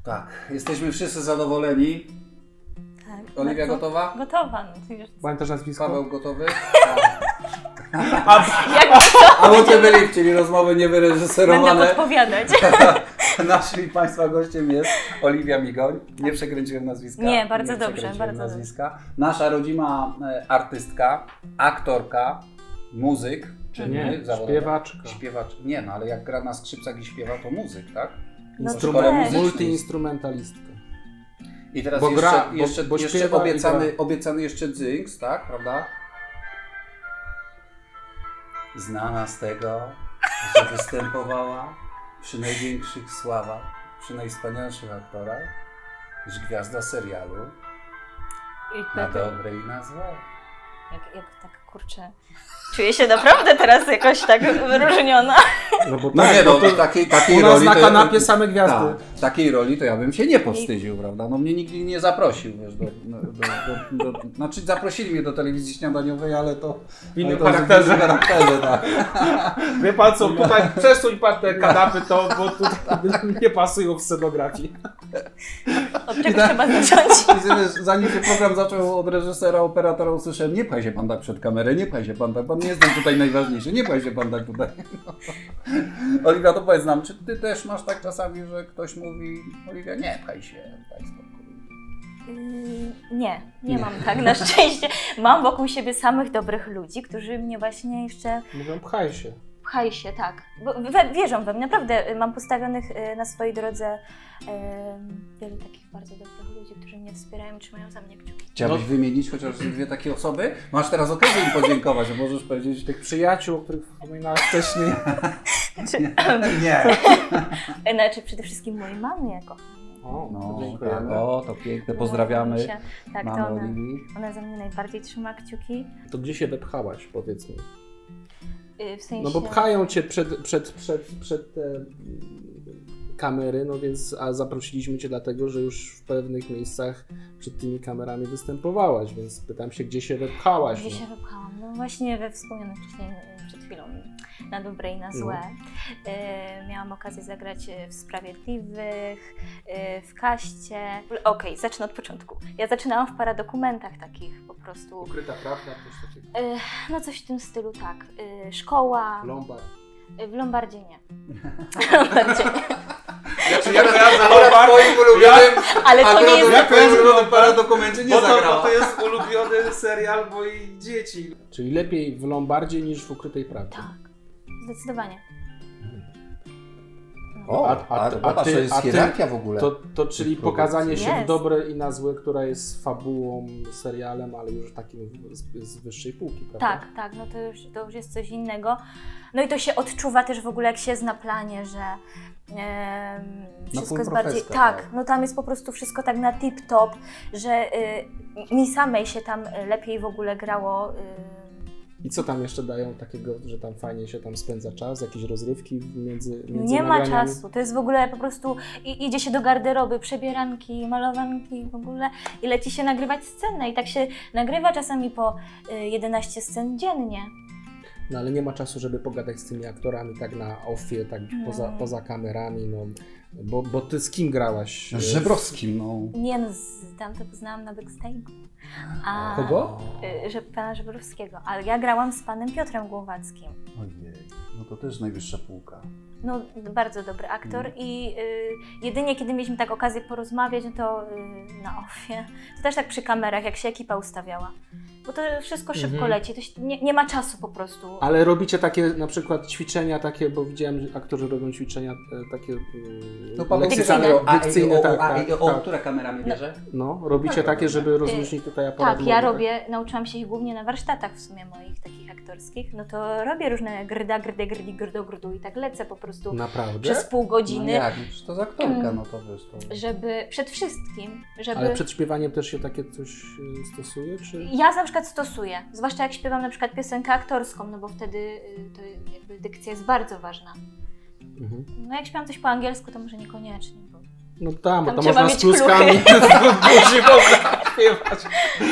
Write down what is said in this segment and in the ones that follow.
Tak, jesteśmy wszyscy zadowoleni. Tak. Oliwia gotowa? Gotowa. No, to już... Pamiętasz nazwisko? Paweł gotowy? Jak A bo ty byli, czyli rozmowy niewyreżyserowane. będę podpowiadać. Naszym Państwa gościem jest Oliwia Migoń. Nie przekręciłem nazwiska. Nie, bardzo dobrze, przekręciłem bardzo nazwiska. Nasza rodzima artystka, aktorka, muzyk, czy Nie, śpiewaczka. Śpiewacz. Nie, no ale jak gra na skrzypcach i śpiewa, to muzyk, tak? No Multiinstrumentalistka. I teraz Bo jeszcze, gra, jeszcze, bo jeszcze śpiewa obiecany jeszcze dzyńks, tak? Prawda? Znana z tego, że występowała przy największych sławach, przy najwspanialszych aktorach, już gwiazda serialu na dobre i na złe. Jak tak, kurczę, czuję się naprawdę teraz jakoś tak wyróżniona. No bo No tak, nie, bo no to takiej u nas roli na to kanapie same gwiazdy. Takiej roli to ja bym się nie powstydził, prawda? No mnie nikt nie zaprosił, wiesz, znaczy zaprosili mnie do telewizji śniadaniowej, ale to W innym ale to charakterze. w innym charakterze, tak. Wie pan co, tutaj przesuń pan te kanapy, to, bo tutaj nie pasują w scenografii. Od czego trzeba zacząć? I wiesz, zanim się program zaczął, od reżysera, operatora usłyszałem: nie pchaj się pan tak przed kamerę, nie pchaj się pan tak, pan nie jest tutaj najważniejszy, nie pchaj się pan tak tutaj. Oliwia, to powiedz nam, czy ty też masz tak czasami, że ktoś mówi: Oliwia, nie pchaj się, daj spokój. Nie mam tak, na szczęście. Mam wokół siebie samych dobrych ludzi, którzy mnie właśnie jeszcze Mówią, pchaj się. pchaj się, tak. Bo wierzą we mnie, naprawdę mam postawionych na swojej drodze wielu takich bardzo dobrych ludzi, którzy mnie wspierają i trzymają za mnie kciuki. Chciałbyś wymienić chociaż dwie takie osoby? Masz teraz okazję im podziękować, że możesz powiedzieć Tych przyjaciół, o których wspominałeś wcześniej. nie. Znaczy przede wszystkim mojej mamie, kochanie. O, No, dziękujemy. o, to piękne, pozdrawiamy. Tak, Mamy to Oliwii. ona za mnie najbardziej trzyma kciuki. To gdzie się wepchałaś, powiedz mi? W sensie... No bo pchają cię przed te kamery, no więc a zaprosiliśmy cię dlatego, że już w pewnych miejscach przed tymi kamerami występowałaś, więc pytam się, gdzie się wepchałaś? Gdzie się wypchałam? No właśnie we wspomnianym wcześniej, przed chwilą, na dobre i na złe. Miałam okazję zagrać w Sprawiedliwych, w Kaście. Okej, zacznę od początku. Ja zaczynałam w paradokumentach takich po prostu. Ukryta prawda, coś takiego. No coś w tym stylu, tak. Szkoła. Lombard. W Lombardzie nie. W Lombardzie nie. Znaczy, ja Akurat twoim ulubionym, Ale to nie jest... akurat twoim ulubionym paradokumencie nie zagrała. Bo to jest ulubiony serial moich dzieci. Czyli lepiej w Lombardzie niż w Ukrytej prawdzie. Tak, zdecydowanie. O, to jest hierarchia w ogóle. To czyli pokazanie się w Jest. dobre i na złe, która jest fabułą, serialem, ale już takim z wyższej półki, prawda? Tak, no to już jest coś innego. No i to się odczuwa też w ogóle, jak się jest na planie, że wszystko jest bardziej... Tak, no tam jest po prostu wszystko tak na tip-top, że mi samej się tam lepiej w ogóle grało. I co tam jeszcze dają takiego, że tam fajnie się tam spędza czas, jakieś rozrywki między Nie ma nagraniami? czasu, to jest w ogóle po prostu idzie się do garderoby, przebieranki, malowanki w ogóle i leci się nagrywać scenę i tak się nagrywa czasami po 11 scen dziennie. No ale nie ma czasu, żeby pogadać z tymi aktorami tak na offie, tak poza kamerami, no. Bo ty z kim grałaś? Z Żebrowskim, no. Nie no, tam to poznałam na backstage'u. Kogo? Pana Żebrowskiego, ale ja grałam z panem Piotrem Głowackim. Ojej, no to też najwyższa półka. No, bardzo dobry aktor i jedynie kiedy mieliśmy tak okazję porozmawiać, no to na offie, to też tak przy kamerach, jak się ekipa ustawiała. Bo to wszystko szybko leci, to się, nie ma czasu po prostu. Ale robicie takie na przykład ćwiczenia takie, bo widziałem, że aktorzy robią ćwiczenia takie dykcyjne, Która kamera mnie bierze? No, robicie takie, żeby rozluźnić tutaj aparat. Tak, ja robię, nauczyłam się ich głównie na warsztatach w sumie moich takich aktorskich, no to robię różne grdu i tak lecę po prostu. Naprawdę? Przez pół godziny. No jak, to z aktorka, no to wiesz to. Żeby, przed wszystkim, żeby... Ale przed śpiewaniem też się takie coś stosuje, czy? Ja na przykład stosuję, zwłaszcza jak śpiewam na przykład piosenkę aktorską, no bo wtedy to jakby dykcja jest bardzo ważna. No jak śpiewam coś po angielsku, to może niekoniecznie, bo... No tam, Tam to trzeba można z mieć kluskami w buzi można śpiewać.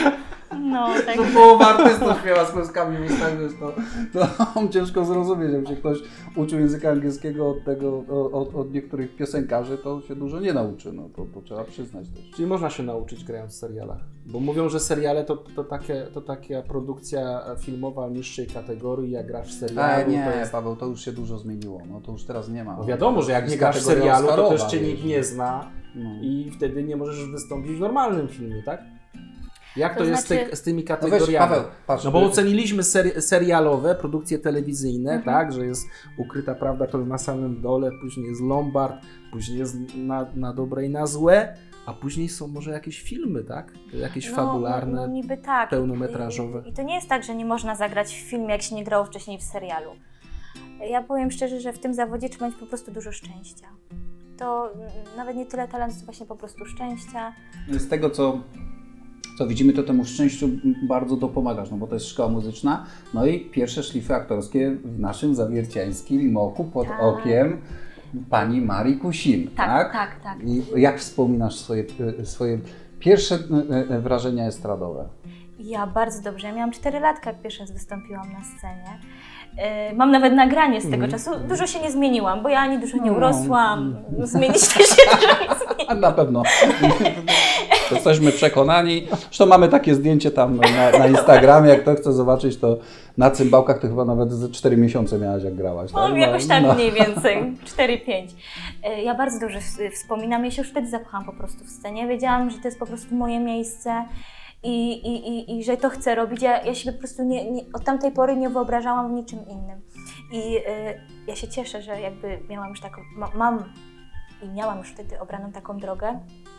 No, tak. No połowa artystów śpiewa z klęskami w ustach, wiesz, to ciężko zrozumieć, żeby się ktoś uczył języka angielskiego od tego, od niektórych piosenkarzy, to się dużo nie nauczy, no to trzeba przyznać też. Czyli można się nauczyć grając w serialach. Bo mówią, że seriale to taka produkcja filmowa niższej kategorii, jak grasz w serialu. Nie, to jest... Paweł, to już się dużo zmieniło, no to już teraz nie ma. No wiadomo, że jak Jest nie grasz w kategoria serialu, to też Oscarowa, cię wiesz. nikt nie zna i wtedy nie możesz wystąpić w normalnym filmie, tak? Jak to jest znaczy- z tymi No weź, kategoriami? Paweł, patrz. No bo oceniliśmy serialowe, produkcje telewizyjne, tak, że jest Ukryta Prawda to na samym dole, później jest Lombard, później jest na dobre i na złe, a później są może jakieś filmy, tak? Jakieś fabularne, No niby tak. pełnometrażowe. I to nie jest tak, że nie można zagrać w filmie, jak się nie grało wcześniej w serialu. Ja powiem szczerze, że w tym zawodzie trzeba mieć po prostu dużo szczęścia. To nawet nie tyle talentu, co właśnie po prostu szczęścia. Z tego, co widzimy, to temu szczęściu bardzo dopomagasz, no bo to jest szkoła muzyczna, no i pierwsze szlify aktorskie w naszym zawierciańskim Moku pod Tak. okiem pani Marii Kusin, tak? Tak. I jak wspominasz swoje pierwsze wrażenia estradowe? Ja bardzo dobrze. Ja miałam 4 latka, jak pierwszy raz wystąpiłam na scenie. Mam nawet nagranie z tego czasu. Dużo się nie zmieniłam, bo ja ani dużo nie urosłam. Zmienić też się dużo nie zmieni. A na pewno. Jesteśmy przekonani. Zresztą mamy takie zdjęcie tam na Instagramie, jak kto chce zobaczyć, to na cymbałkach to chyba nawet ze 4 miesiące miałaś, jak grałaś. No, Tak? jakoś tak No. mniej więcej, 4-5. Ja bardzo dobrze wspominam, ja się już wtedy zakochałam po prostu w scenie. Wiedziałam, że to jest po prostu moje miejsce i że to chcę robić. Ja się po prostu od tamtej pory nie wyobrażałam w niczym innym. I ja się cieszę, że jakby miałam już taką, miałam już wtedy obraną taką drogę,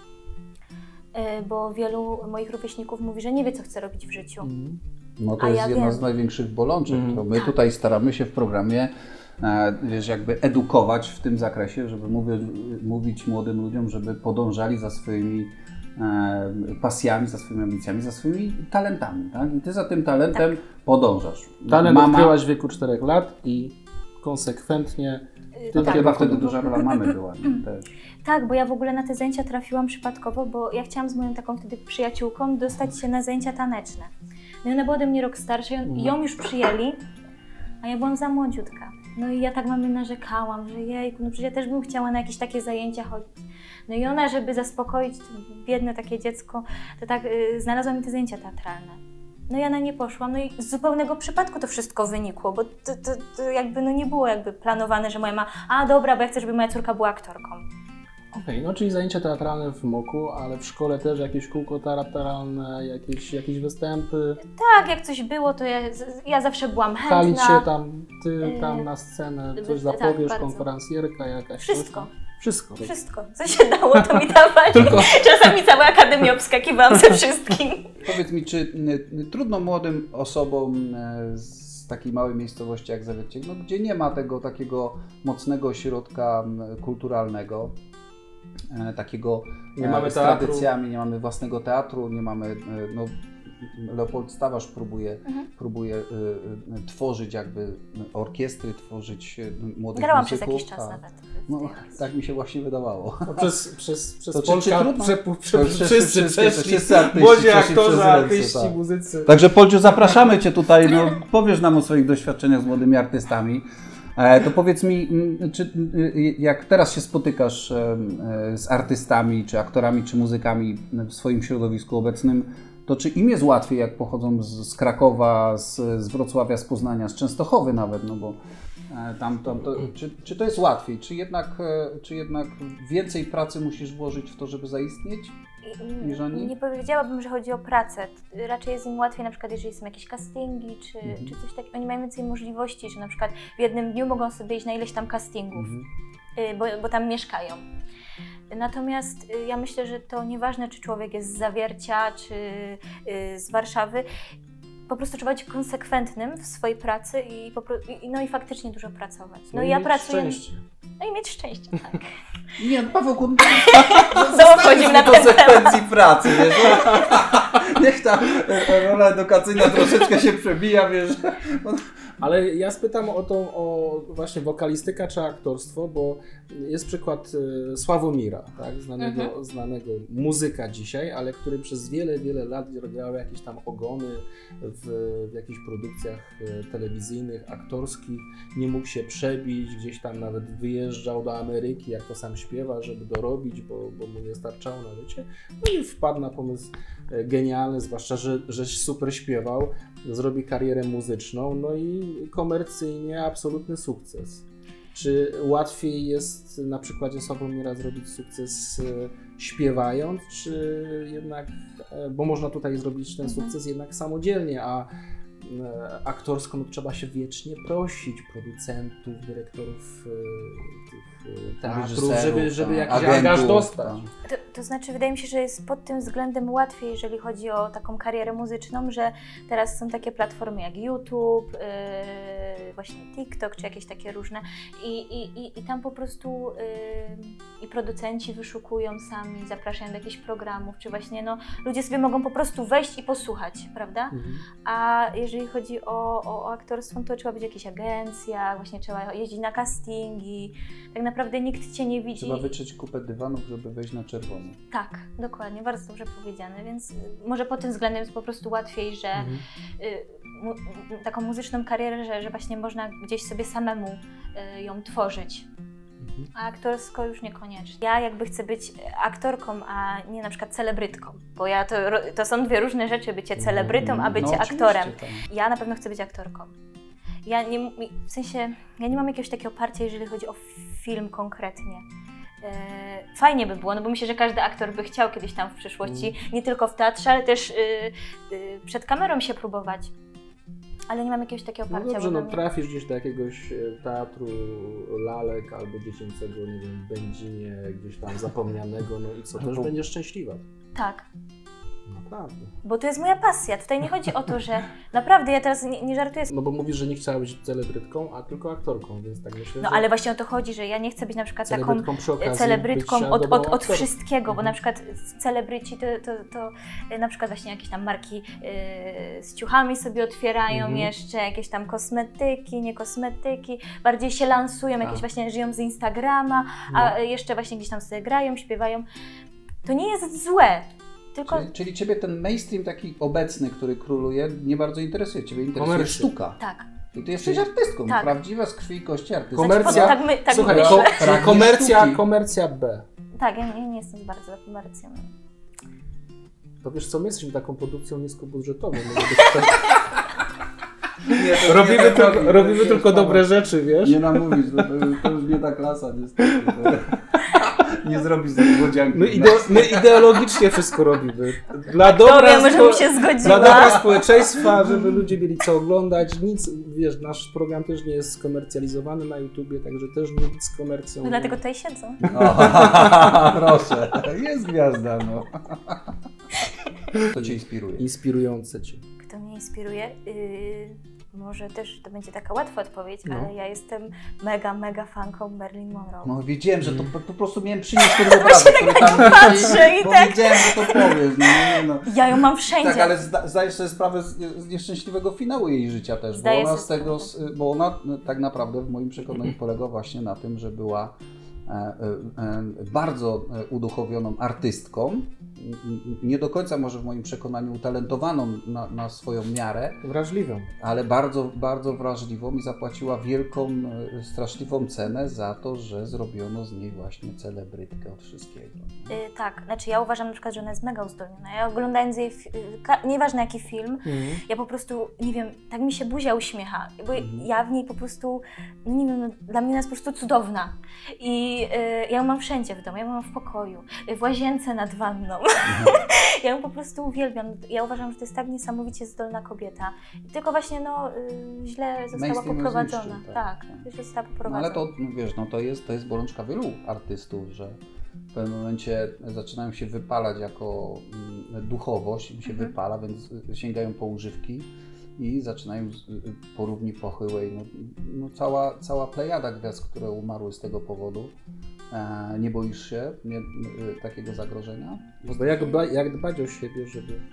bo wielu moich rówieśników mówi, że nie wie, co chce robić w życiu. No to A jest ja jedna wiem. z największych bolączek. To my Tak. tutaj staramy się w programie wiesz, jakby edukować w tym zakresie, żeby mówić młodym ludziom, żeby podążali za swoimi pasjami, za swoimi ambicjami, za swoimi talentami. Tak? I ty za tym talentem podążasz. Talent odkryłaś w wieku 4 lat i konsekwentnie tym Chyba kierunku wtedy duża rola mamy była też. Tak, bo ja w ogóle na te zajęcia trafiłam przypadkowo, bo ja chciałam z moją taką wtedy przyjaciółką dostać się na zajęcia taneczne. No i ona była ode mnie rok starsza i ją już przyjęli, a ja byłam za młodziutka. No i ja tak mamy narzekałam, że jejku, no przecież ja też bym chciała na jakieś takie zajęcia chodzić. No i ona, żeby zaspokoić to biedne takie dziecko, to tak znalazła mi te zajęcia teatralne. No ja na nie poszłam, no i z zupełnego przypadku to wszystko wynikło, bo to jakby no nie było jakby planowane, że moja mama, dobra, bo ja chcę, żeby moja córka była aktorką. Okej, no czyli zajęcia teatralne w Moku, ale w szkole też jakieś kółko teatralne, jakieś występy. Tak, jak coś było, to ja zawsze byłam Chwalić chętna. się tam, ty tam na scenę, coś tak, zapowiesz, bardzo. konferencjerka jakaś. Wszystko. Coś. Wszystko. Wszystko, co się dało, to mi dawali. Czasami cała akademia obskakiwałam ze wszystkim. Powiedz mi, czy trudno młodym osobom z takiej małej miejscowości jak Zawieciek, no, gdzie nie ma tego takiego mocnego ośrodka kulturalnego, takiego Nie mamy z teatru. tradycjami, nie mamy własnego teatru, nie mamy, no, Leopold Stawarz próbuje tworzyć jakby orkiestry, tworzyć młodych Grałam przez muzyków. jakiś czas Tak. nawet. No, tak mi się właśnie wydawało. No przez To Polska czy trudno? wszyscy przeszli, wszyscy artyści młodzi przeszli przez aktorzy, ręce, artyści, tak. muzycy. Także Polciu, zapraszamy Cię tutaj, no, powiesz nam o swoich doświadczeniach z młodymi artystami. To powiedz mi, czy jak teraz się spotykasz z artystami, czy aktorami, czy muzykami w swoim środowisku obecnym, to czy im jest łatwiej, jak pochodzą z Krakowa, z Wrocławia, z Poznania, z Częstochowy nawet, no bo czy to jest łatwiej? Czy jednak więcej pracy musisz włożyć w to, żeby zaistnieć? niż oni? Nie powiedziałabym, że chodzi o pracę. Raczej jest im łatwiej, na przykład jeżeli są jakieś castingi, czy coś takiego. Oni mają więcej możliwości, że na przykład w jednym dniu mogą sobie iść na ileś tam castingów, bo tam mieszkają. Natomiast ja myślę, że to nieważne, czy człowiek jest z Zawiercia, czy z Warszawy. Po prostu trzeba być konsekwentnym w swojej pracy i faktycznie dużo pracować. No i ja pracuję. Szczęście. No i mieć szczęście, tak. Nie, Paweł, Wchodzimy na ten konsekwencji pracy, wiesz. Niech ta rola edukacyjna troszeczkę się przebija, wiesz. Ale ja spytam o właśnie wokalistyka czy aktorstwo, bo jest przykład Sławomira, tak? Znanego muzyka dzisiaj, ale który przez wiele lat grał jakieś tam ogony w jakichś produkcjach telewizyjnych, aktorskich, nie mógł się przebić, gdzieś tam nawet wyjeżdżał do Ameryki, jak to sam śpiewa, żeby dorobić, bo mu nie starczało na życie. No i wpadł na pomysł genialny, zwłaszcza, że super śpiewał, zrobi karierę muzyczną, no i komercyjnie absolutny sukces. Czy łatwiej jest na przykładzie Sławomira zrobić sukces śpiewając, czy jednak, bo można tutaj zrobić ten sukces jednak samodzielnie, a aktorsko no, trzeba się wiecznie prosić producentów, dyrektorów tych teatrów, żeby jakiś angaż dostać. To znaczy, wydaje mi się, że jest pod tym względem łatwiej, jeżeli chodzi o taką karierę muzyczną, że teraz są takie platformy jak YouTube, właśnie TikTok, czy jakieś takie różne i tam po prostu i producenci wyszukują sami, zapraszają do jakichś programów, czy właśnie no, ludzie sobie mogą po prostu wejść i posłuchać, prawda? A jeżeli chodzi o aktorstwo, to trzeba być w jakichś agencjach, właśnie trzeba jeździć na castingi, tak naprawdę nikt Cię nie widzi. Trzeba wytrzeć kupę dywanów, żeby wejść na czerwono. Tak, dokładnie, bardzo dobrze powiedziane, więc może pod tym względem jest po prostu łatwiej, że taką muzyczną karierę, że właśnie można gdzieś sobie samemu ją tworzyć. A aktorsko już niekoniecznie. Ja jakby chcę być aktorką, a nie na przykład celebrytką, bo to są dwie różne rzeczy, bycie celebrytą, a bycie aktorem. Tak. Ja na pewno chcę być aktorką. Ja nie mam jakiegoś takiego oparcia, jeżeli chodzi o film konkretnie. Fajnie by było, no bo myślę, że każdy aktor by chciał kiedyś tam w przyszłości, nie tylko w teatrze, ale też przed kamerą się próbować. Ale nie mam jakiegoś takiego oparcia. No dobrze, no trafisz gdzieś do jakiegoś teatru lalek albo dziecięcego, nie wiem, w Będzinie, gdzieś tam zapomnianego, no i co, też będziesz szczęśliwa. Tak. Naprawdę. Bo to jest moja pasja. Tutaj nie chodzi o to, że naprawdę ja teraz nie żartuję. No bo mówisz, że nie chciała być celebrytką, a tylko aktorką, więc tak myślę, no ale właśnie o to chodzi, że ja nie chcę być na przykład taką celebrytką od wszystkiego, bo na przykład celebryci to na przykład właśnie jakieś tam marki z ciuchami sobie otwierają jeszcze, jakieś tam kosmetyki, nie kosmetyki, bardziej się lansują, jakieś właśnie żyją z Instagrama, a jeszcze właśnie gdzieś tam sobie grają, śpiewają. To nie jest złe. Tylko... Czyli Ciebie ten mainstream taki obecny, który króluje, nie bardzo interesuje. Ciebie interesuje sztuka. Tak. I Ty jesteś artystką, tak. Prawdziwa z krwi i kości artystka. Komercja, słuchaj, komercja B. Tak, ja nie jestem bardzo za komercją. To wiesz co, my jesteśmy taką produkcją niskobudżetową. Robimy tylko dobre rzeczy, wiesz? Nie namówić, to już nie ta klasa niestety. Nie zrobisz z młodzianki. My ideologicznie wszystko robimy. Dla dobra społeczeństwa, żeby ludzie mieli co oglądać. Nic, wiesz, nasz program też nie jest skomercjalizowany na YouTubie, także też nic z komercją. No dlatego tutaj siedzą. Proszę, jest gwiazda, no. Kto Cię inspiruje? Inspirujące Cię. Kto mnie inspiruje? Może też to będzie taka łatwa odpowiedź, ale ja jestem mega fanką Marilyn Monroe. No wiedziałem, że to po prostu miałem przynieść ten obrazek, który tam patrzę i tak. Wiedziałem, że to powiesz. No. Ja ją mam wszędzie. Tak, ale zdajesz sobie sprawę z nieszczęśliwego finału jej życia też, bo ona tak naprawdę w moim przekonaniu polega właśnie na tym, że była bardzo uduchowioną artystką, nie do końca może w moim przekonaniu utalentowaną na swoją miarę. Wrażliwą. Ale bardzo wrażliwą i zapłaciła wielką, straszliwą cenę za to, że zrobiono z niej właśnie celebrytkę od wszystkiego. Tak, znaczy ja uważam na przykład, że ona jest mega uzdolniona. Ja oglądając jej, nieważne jaki film, ja po prostu, nie wiem, tak mi się buzia uśmiecha, bo ja w niej po prostu, no nie wiem, no, dla mnie ona jest po prostu cudowna. I ja ją mam wszędzie w domu, ja ją mam w pokoju, w łazience nad wanną. Ja ją po prostu uwielbiam. Ja uważam, że to jest tak niesamowicie zdolna kobieta. Tylko właśnie źle została poprowadzona. Tak, źle została poprowadzona. No ale to, wiesz, to jest bolączka wielu artystów, że w pewnym momencie zaczynają się wypalać jako duchowość, im się wypala, więc sięgają po używki i zaczynają po równi pochyłej. Cała plejada gwiazd, które umarły z tego powodu. Nie boisz się takiego zagrożenia? Jak dbać o siebie, żeby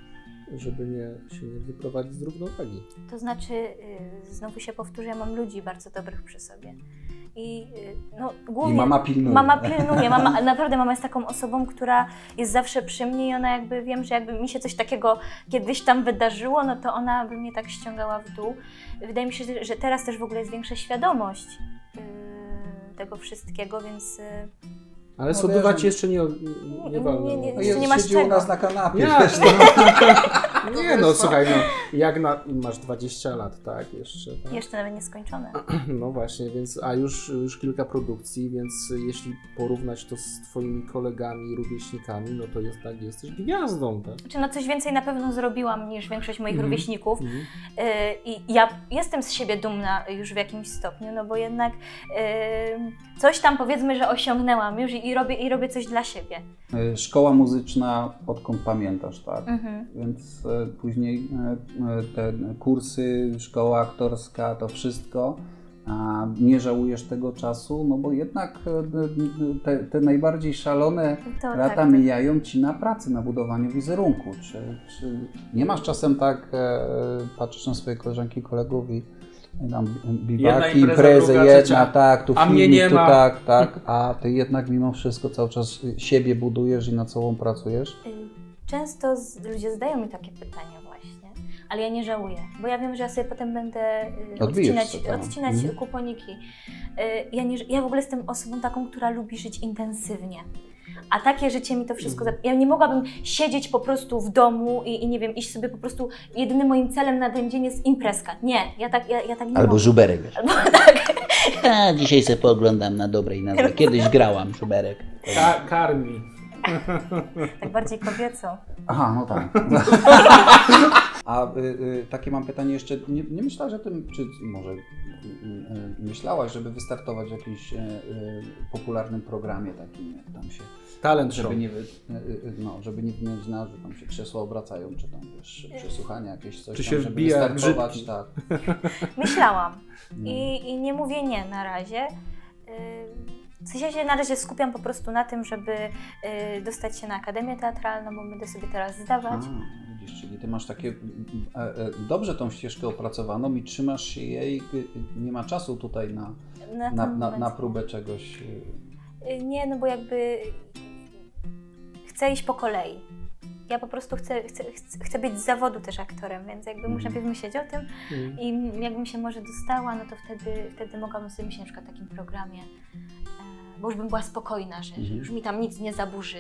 żeby się nie wyprowadzić z równowagi. To znaczy, znowu się powtórzę, ja mam ludzi bardzo dobrych przy sobie. I no, głównie... I mama pilnuje. Mama pilnuje. Naprawdę mama jest taką osobą, która jest zawsze przy mnie i ona jakby, wiem, że jakby mi się coś takiego kiedyś tam wydarzyło, no to ona by mnie tak ściągała w dół. Wydaje mi się, że teraz też w ogóle jest większa świadomość tego wszystkiego, więc... Ale sodować jeszcze nie wolno. Jeszcze nie masz siedzi u czego. nas na kanapie. Jasne. Nie no, słuchaj, no, jak masz 20 lat, tak? Tak? Jeszcze nawet nieskończone. No właśnie, więc, a już kilka produkcji, więc jeśli porównać to z twoimi kolegami, rówieśnikami, no to jest tak, jesteś gwiazdą, tak? Znaczy, no coś więcej na pewno zrobiłam niż większość moich rówieśników i ja jestem z siebie dumna już w jakimś stopniu, no bo jednak coś tam powiedzmy, że osiągnęłam już i robię coś dla siebie. Szkoła muzyczna, odkąd pamiętasz, tak? Więc później te kursy, szkoła aktorska, to wszystko. Nie żałujesz tego czasu, no bo jednak te najbardziej szalone lata mijają ci na pracy, na budowaniu wizerunku. Czy nie masz czasem tak, patrzysz na swoje koleżanki i kolegów i tam biwaki, imprezy, jedna, tak, tu filmik, tu tak, a ty jednak mimo wszystko cały czas siebie budujesz i nad sobą pracujesz? Często ludzie zadają mi takie pytania właśnie, ale ja nie żałuję, bo ja wiem, że ja sobie potem będę odcinać kuponiki. Ja w ogóle jestem osobą taką, która lubi żyć intensywnie. A takie życie mi to wszystko... Ja nie mogłabym siedzieć po prostu w domu i nie wiem, iść sobie po prostu... Jedynym moim celem na ten dzień jest imprezka. Nie, ja tak nie Albo mogę. żuberek. Albo tak. A dzisiaj sobie pooglądam na dobre i na złe. Kiedyś grałam żuberek. Karmi. Tak bardziej kobieco. Aha, no tak. A takie mam pytanie jeszcze, nie myślałaś o tym, czy może myślałaś, żeby wystartować w jakimś popularnym programie takim, jak tam się... Talent żeby show. Żeby nie wymieniać nazwy, tam się krzesła obracają, czy tam wiesz, przesłuchania jakieś coś czy tam, się żeby wbija wystartować, tak. Myślałam i nie mówię nie na razie. W sensie ja się na razie skupiam po prostu na tym, żeby dostać się na Akademię Teatralną, bo będę sobie teraz zdawać. Widzisz, czyli ty masz takie dobrze tą ścieżkę opracowaną i trzymasz się jej, nie ma czasu tutaj na próbę czegoś. Nie, no bo jakby chcę iść po kolei. Ja po prostu chcę być z zawodu też aktorem, więc jakby muszę najpierw myśleć o tym i jakbym się może dostała, no to wtedy mogłabym sobie myśleć na przykład o takim programie, bo już bym była spokojna, że już mi tam nic nie zaburzy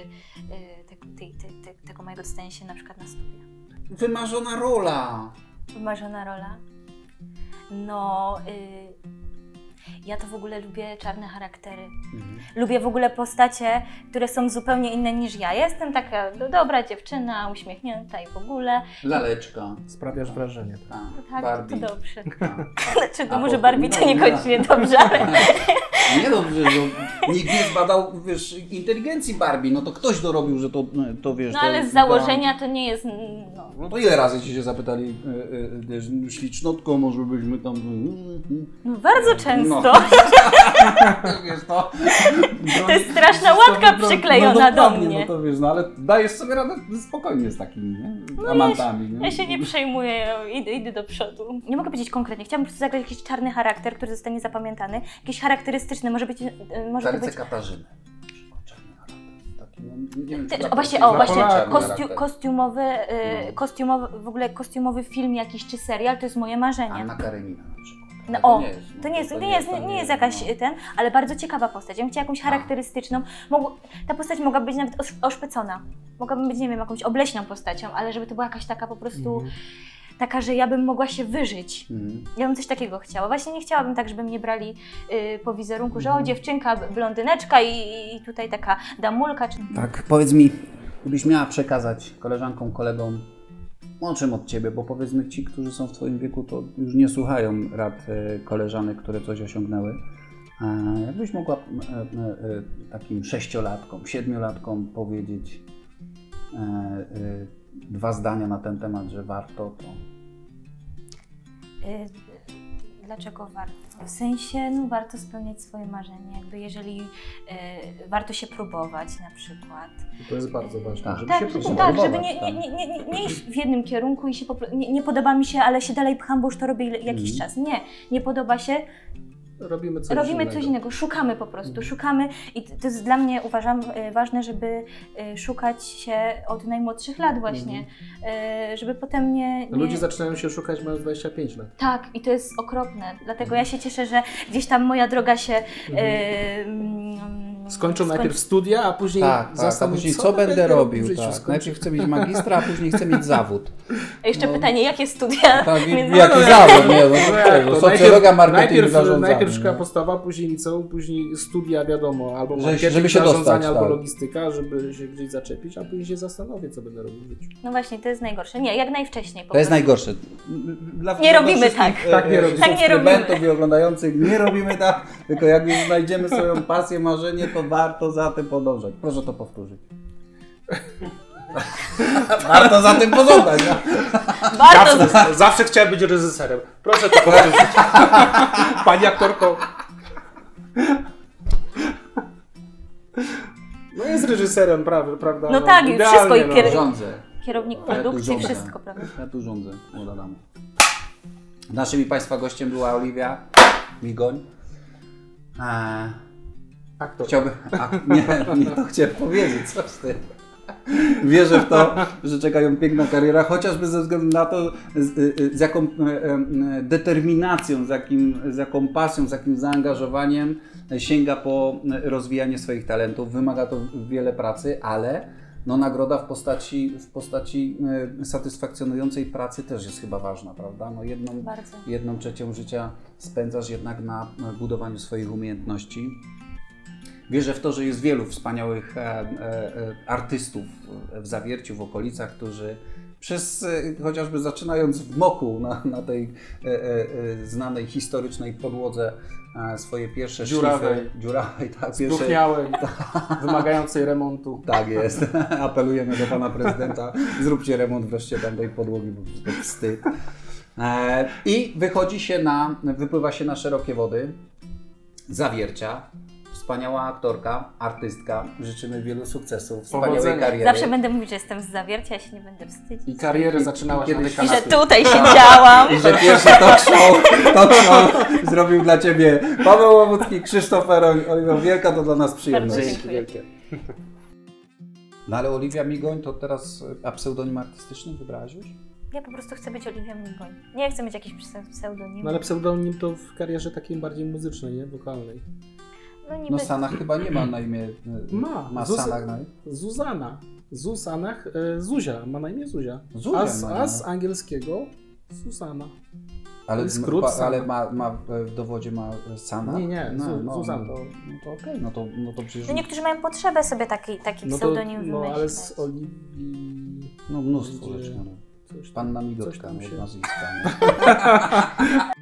tego mojego dostania się na przykład na studia. Wymarzona rola! Wymarzona rola? No... Ja to w ogóle lubię czarne charaktery. Lubię w ogóle postacie, które są zupełnie inne niż ja. Jestem taka dobra dziewczyna, uśmiechnięta i w ogóle. Laleczka. Sprawiasz wrażenie. Tak, Barbie. to dobrze. Dlaczego może Barbie to niekoniecznie dobrze, ale... Nie dobrze, że nikt nie zbadał, wiesz, inteligencji Barbie, no to ktoś dorobił, że to wiesz... No ale z założenia to nie jest... No to ile razy ci się zapytali, ślicznotko, może byśmy tam... No bardzo często. No. Wiesz, to jest straszna łatka przyklejona do mnie. No to wiesz, no ale dajesz sobie radę spokojnie z takimi amantami. Ja się nie przejmuję, idę do przodu. Nie mogę powiedzieć konkretnie, chciałabym po prostu zagrać jakiś czarny charakter, który zostanie zapamiętany. Jakiś charakterystyczny, może być... Serce Katarzyny. Kostiumowy film jakiś czy serial, to jest moje marzenie. Anna Karenina na przykład. No, to nie jest jakaś ale bardzo ciekawa postać. Ja bym chciała jakąś charakterystyczną. Ta postać mogłaby być nawet oszpecona. Mogłabym być, nie wiem, jakąś obleśną postacią, ale żeby to była jakaś taka po prostu... Taka, że ja bym mogła się wyżyć. Ja bym coś takiego chciała. Właśnie nie chciałabym tak, żeby mnie brali po wizerunku, że dziewczynka, blondyneczka i tutaj taka damulka. Tak, powiedz mi, gdybyś miała przekazać koleżankom, kolegom, o czym od Ciebie, bo powiedzmy ci, którzy są w Twoim wieku, to już nie słuchają rad koleżanek, które coś osiągnęły. Jakbyś mogła takim 6-latkom, 7-latkom powiedzieć 2 zdania na ten temat, że warto to? Dlaczego warto? W sensie, no warto spełniać swoje marzenia, jakby jeżeli warto się próbować na przykład. To jest bardzo ważne, Tak. żeby Tak, się żeby, próbować. tak, żeby nie iść w jednym kierunku i się nie podoba mi się, ale się dalej pcham, bo już to robię jakiś czas. Nie podoba się, Robimy coś innego, szukamy po prostu, szukamy i to jest dla mnie, uważam, ważne, żeby szukać się od najmłodszych lat właśnie, żeby potem nie... Ludzie zaczynają się szukać mając 25 lat. Tak, i to jest okropne, dlatego ja się cieszę, że gdzieś tam moja droga się... Skończą najpierw studia, a później Tak, a później co będę robił? w życiu, Tak. skończę. Najpierw chcę mieć magistra, a później chcę mieć zawód. A jeszcze pytanie, jakie studia? Tak, Między- jaki zawód? Nie, To socjologa, marketing, zarządzanie. najpierw szkoła podstawowa, później liceum, później studia, wiadomo, albo marketing, żeby się zarządzanie, dostać, albo tak. logistyka, żeby się gdzieś zaczepić, a później się zastanowię, co będę robił w życiu. No właśnie, to jest najgorsze. Nie, jak najwcześniej po To jest prostu. najgorsze. Nie robimy tak. Tak nie robimy. Tak nie robimy. Subskrybentów i oglądających nie robimy tak, tylko jak już znajdziemy swoją pasję, marzenie, to warto za tym podążać. Proszę to powtórzyć. Warto za tym podążać. No? Bardzo Zawsze chciałem być reżyserem. Proszę to powtórzyć. Pani aktorko. No jest reżyserem, prawda? No tak, i idealnie, wszystko, i kier- Rządzę. kierownik Ja tu produkcji, rządzę. wszystko, prawda? Ja tu rządzę, młoda dama. Naszym i Państwa gościem była Oliwia Migoń. Aktor. Chciałbym... nie to chciałem powiedzieć, coś ty. Wierzę w to, że czeka ją piękna kariera, chociażby ze względu na to, z jaką determinacją, z jaką pasją, z jakim zaangażowaniem sięga po rozwijanie swoich talentów. Wymaga to wiele pracy, ale no, nagroda w postaci satysfakcjonującej pracy też jest chyba ważna, prawda? No, Bardzo. 1/3 życia spędzasz jednak na budowaniu swoich umiejętności. Wierzę w to, że jest wielu wspaniałych artystów w Zawierciu, w okolicach, którzy chociażby zaczynając w Moku na tej znanej historycznej podłodze swoje pierwsze Dziurawej, tak, spróchniałej, wymagającej remontu. Tak jest. Apelujemy do pana prezydenta, zróbcie remont wreszcie tam tej podłogi, bo to wstyd. I wypływa się na szerokie wody Zawiercia. Wspaniała aktorka, artystka. Życzymy wielu sukcesów, wspaniałej Powodzenia. kariery. Zawsze będę mówić, że jestem z Zawiercia, ja się nie będę wstydzić. I karierę zaczynałaś na tej kiedyś- I że kanapie. tutaj siedziałam. I że pierwszy talk show zrobił dla Ciebie Paweł Łobucki, Krzysztof Eroń. Oliwia, wielka to dla nas przyjemność. Bardzo Dzięki wielkie. No ale Oliwia Migoń to teraz, a pseudonim artystyczny wybrałaś już? Ja po prostu chcę być Oliwią Migoń. Nie chcę mieć jakichś pseudonim. No ale pseudonim to w karierze takiej bardziej muzycznej, nie? Wokalnej. No niby... No Sanach chyba nie ma na imię. Ma Sanach na imię. Zuzana. Zuzanach, Zuzia, ma na imię Zuzia. Zuzia ma, A z angielskiego Zuzana. Ale, skrót Sana. ma w dowodzie ma Sana? Nie, Zuzana. No to okej, no to przecież... No niektórzy mają potrzebę sobie taki pseudonim wymyśleć. ale z Oliwii... No mnóstwo Będzie- rzeczy. No. Coś tam- Panna coś Migoczka, tam no, się- nazwiska.